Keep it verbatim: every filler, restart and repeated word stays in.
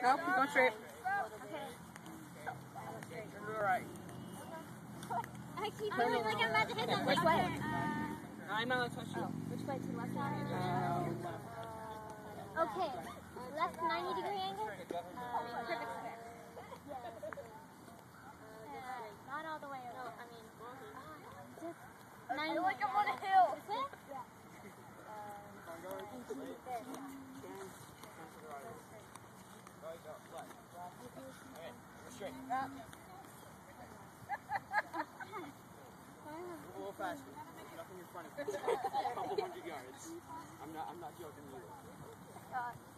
No, keep going straight. Okay. To the right. I keep feeling like I'm about to hit something. Which way? Uh, I'm not touch you. which way? To the left side? Uh, Okay. Left ninety degree angle? Uh, perfect square. Uh, not all the way over. No, I mean, just ninety. I feel like I'm on a hill. This way? Yeah. And keep there. Okay, go straight. A little faster. Nothing in front of you. A couple hundred yards. I'm not. I'm not joking either. God.